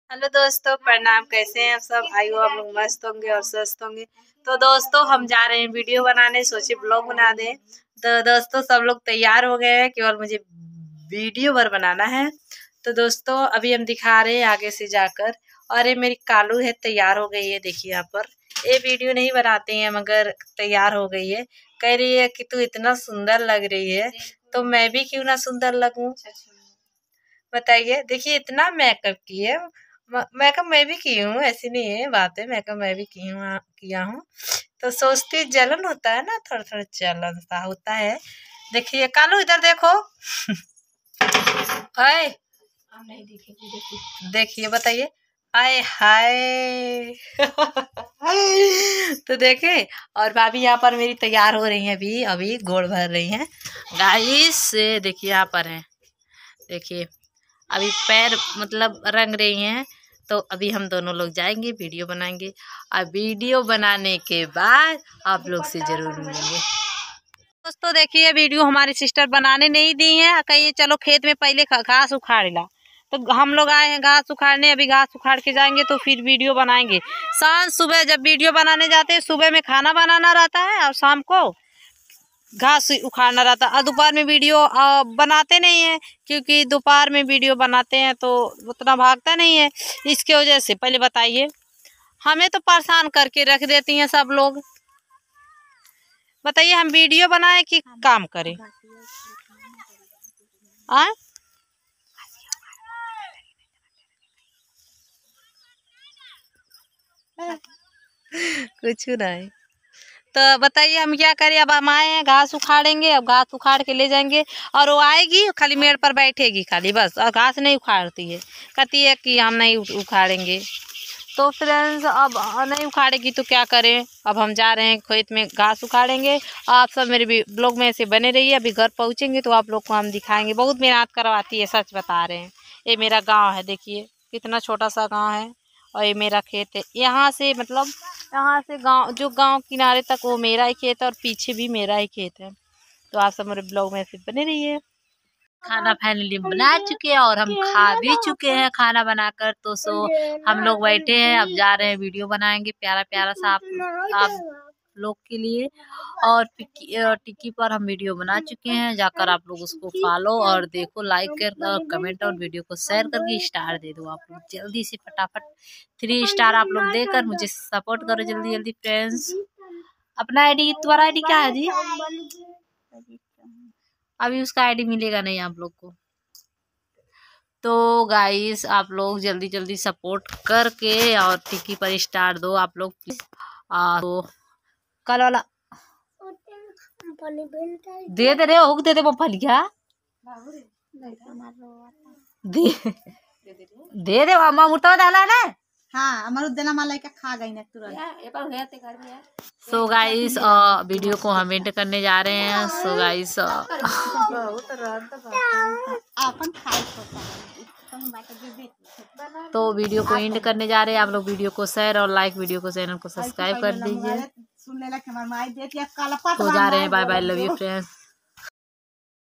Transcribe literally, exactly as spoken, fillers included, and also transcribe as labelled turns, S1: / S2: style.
S1: Hello दोस्तों, प्रणाम। कैसे हैं आप सब? आई हो आप लोग मस्त होंगे और स्वस्थ होंगे। तो दोस्तों, हम जा रहे हैं वीडियो बनाने, सोचे ब्लॉग बना दें। तो दोस्तों, सब लोग तैयार हो गए हैं, केवल मुझे वीडियो भर बनाना है। तो दोस्तों, अभी हम दिखा रहे हैं आगे से जाकर। और ये मेरी कालू है, तैयार हो गई है। देखिए यहाँ पर, ये वीडियो नहीं बनाते हैं मगर तैयार हो गई है। कह रही है कि तू इतना सुंदर लग रही है, तो मैं भी क्यों ना सुंदर लगूं। बताइए, देखिए इतना मेकअप की है। मेकअप मैं भी की हूँ, ऐसी नहीं है बात है, मेकअप मैं भी की हूँ किया हूँ। तो सोचती जलन होता है ना, थोड़ा थोड़ा जलन सा होता है। देखिए कालू, इधर देखो। आए नहीं दिखेगी, देखिए देखिए, बताइए। आए हाय। तो देखे, और भाभी यहाँ पर मेरी तैयार हो रही है, अभी अभी गोड़ भर रही हैं गाइस। देखिए यहाँ पर है, देखिए अभी पैर मतलब रंग रही हैं। तो अभी हम दोनों लोग जाएंगे, वीडियो बनाएंगे, और वीडियो बनाने के बाद आप लोग से जरूर मिलेंगे। दोस्तों देखिए, वीडियो हमारी सिस्टर बनाने नहीं दी है, कहिए चलो खेत में पहले घास उखाड़ ला। तो हम लोग आए हैं घास उखाड़ने, अभी घास उखाड़ के जाएंगे तो फिर वीडियो बनाएंगे। शाम सुबह जब वीडियो बनाने जाते हैं, सुबह में खाना बनाना रहता है और शाम को घास उखाड़ना रहता है। और दोपहर में वीडियो बनाते नहीं है, क्योंकि दोपहर में वीडियो बनाते हैं तो उतना भागता नहीं है। इसके वजह से पहले बताइए, हमें तो परेशान करके रख देती हैं सब लोग। बताइए, हम वीडियो बनाए कि काम करें? आ? कुछ नहीं। तो बताइए हम क्या करें? अब हम आए हैं, घास उखाड़ेंगे, अब घास उखाड़ के ले जाएंगे। और वो आएगी खाली मेड़ पर बैठेगी खाली, बस, और घास नहीं उखाड़ती है। कहती है कि हम नहीं उखाड़ेंगे। तो फ्रेंड्स, अब नहीं उखाड़ेगी तो क्या करें? अब हम जा रहे हैं खेत में, घास उखाड़ेंगे। आप सब मेरे भी ब्लॉग में से बने रहिए। अभी घर पहुँचेंगे तो आप लोग को हम दिखाएंगे। बहुत मेहनत करवाती है, सच बता रहे हैं। ये मेरा गाँव है, देखिए कितना छोटा सा गाँव है। और ये मेरा खेत है। यहाँ से मतलब यहाँ से गांव, जो गांव किनारे तक, वो मेरा ही खेत है, और पीछे भी मेरा ही खेत है। तो आप सब मेरे ब्लॉग में फिर बने रहिए। खाना फाइनली बना चुके हैं और हम खा भी चुके हैं खाना बनाकर। तो सो हम लोग बैठे हैं, अब जा रहे हैं वीडियो बनाएंगे प्यारा प्यारा सा आप, आप लोग के लिए। और टिक्की पर हम वीडियो बना चुके हैं, जाकर आप लोग उसको फॉलो और देखो, लाइक कर और कमेंट और वीडियो को शेयर करके स्टार दे दो। आप लोग जल्दी से फटाफट थ्री स्टार आप लोग देकर मुझे सपोर्ट करो जल्दी जल्दी फ्रेंड्स। अपना आईडी, तुम्हारा आईडी क्या है जी? अभी उसका आईडी मिलेगा नहीं आप लोग को। तो गाइस, आप लोग जल्दी जल्दी सपोर्ट करके और टिक्की पर स्टार दो आप लोग प्लीज। तो कल वाला दे दे रहे हो, दे दे मूंगफली क्या दे दे दे मुर्तबा डाला ना।
S2: हाँ, अमरुद देना माला का खा गई ना तुरंत।
S1: सो गाइस, वीडियो को हम एंड करने जा रहे हैं। सो गाइस, तो वीडियो को एंड करने जा रहे हैं। आप लोग वीडियो को शेयर और लाइक, वीडियो को चैनल को सब्सक्राइब कर दीजिए। तो जा रहे हैं, bye bye, love you friends.